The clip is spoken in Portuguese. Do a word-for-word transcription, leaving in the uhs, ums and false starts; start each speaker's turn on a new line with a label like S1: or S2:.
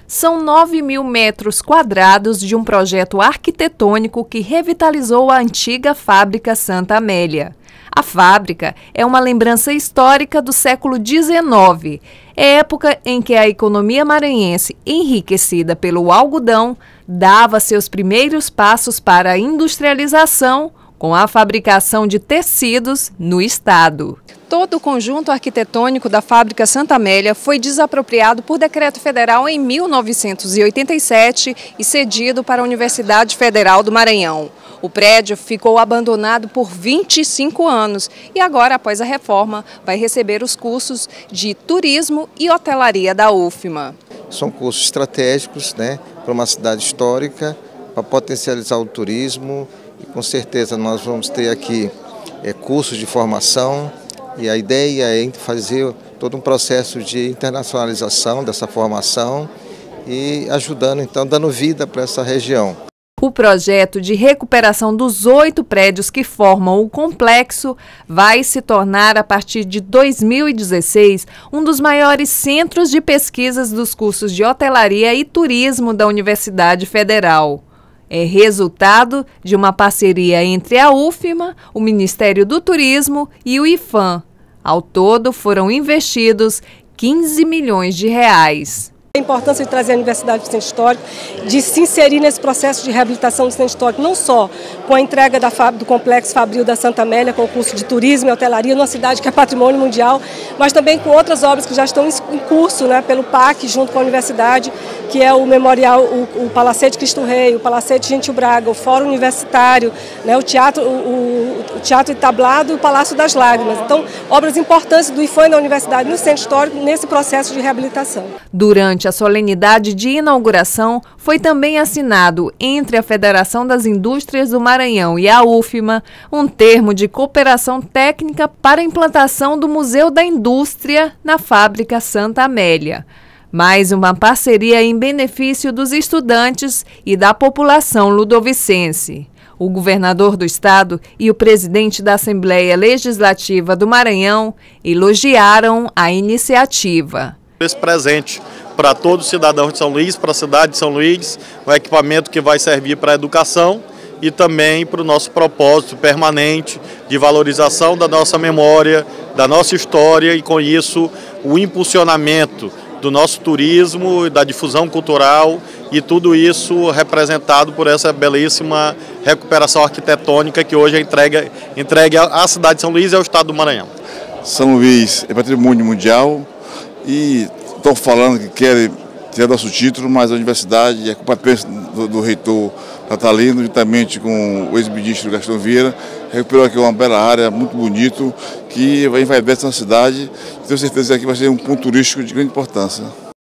S1: São nove mil metros quadrados de um projeto arquitetônico que revitalizou a antiga fábrica Santa Amélia. A fábrica é uma lembrança histórica do século dezenove, época em que a economia maranhense, enriquecida pelo algodão, dava seus primeiros passos para a industrialização com a fabricação de tecidos no estado. Todo o conjunto arquitetônico da fábrica Santa Amélia foi desapropriado por decreto federal em mil novecentos e oitenta e sete e cedido para a Universidade Federal do Maranhão. O prédio ficou abandonado por vinte e cinco anos e agora, após a reforma, vai receber os cursos de turismo e hotelaria da U F M A.
S2: São cursos estratégicos, né, para uma cidade histórica, para potencializar o turismo e com certeza nós vamos ter aqui é, cursos de formação. E a ideia é fazer todo um processo de internacionalização dessa formação e ajudando, então, dando vida para essa região.
S1: O projeto de recuperação dos oito prédios que formam o complexo vai se tornar, a partir de dois mil e dezesseis, um dos maiores centros de pesquisas dos cursos de hotelaria e turismo da Universidade Federal. É resultado de uma parceria entre a U F M A, o Ministério do Turismo e o IPHAN. Ao todo, foram investidos quinze milhões de reais.
S3: A importância de trazer a Universidade para o Centro Histórico, de se inserir nesse processo de reabilitação do Centro Histórico, não só com a entrega da, do Complexo Fabril da Santa Amélia, com o curso de turismo e hotelaria, numa cidade que é patrimônio mundial, mas também com outras obras que já estão em curso, né, pelo P A C, junto com a Universidade, que é o Memorial, o, o Palacete Cristo Rei, o Palacete Gentil Braga, o Fórum Universitário, né, o, teatro, o, o Teatro Entablado e o Palácio das Lágrimas. Então, obras importantes do IPHAN e da Universidade no Centro Histórico nesse processo de reabilitação.
S1: Durante a solenidade de inauguração, foi também assinado entre a Federação das Indústrias do Maranhão e a U F M A um termo de cooperação técnica para a implantação do Museu da Indústria na fábrica Santa Amélia. Mais uma parceria em benefício dos estudantes e da população ludovicense. O governador do estado e o presidente da Assembleia Legislativa do Maranhão elogiaram a iniciativa.
S4: Esse presente para todos os cidadãos de São Luís, para a cidade de São Luís, um equipamento que vai servir para a educação e também para o nosso propósito permanente de valorização da nossa memória, da nossa história e, com isso, o impulsionamento do nosso turismo, da difusão cultural e tudo isso representado por essa belíssima recuperação arquitetônica que hoje é entregue, entregue à cidade de São Luís e ao estado do Maranhão.
S5: São Luís é patrimônio mundial e estão falando que querem tirar nosso título, mas a universidade, a competência do, do reitor Natalino, juntamente com o ex-ministro Gastão Vieira, recuperou aqui uma bela área, muito bonito, que vai envair essa cidade. Tenho certeza que aqui vai ser um ponto turístico de grande importância.